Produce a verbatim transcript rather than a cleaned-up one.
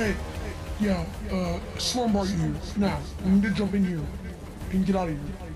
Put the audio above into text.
Hey, yeah, uh, slumber you here. Now, you need to jump in here. You can get out of here.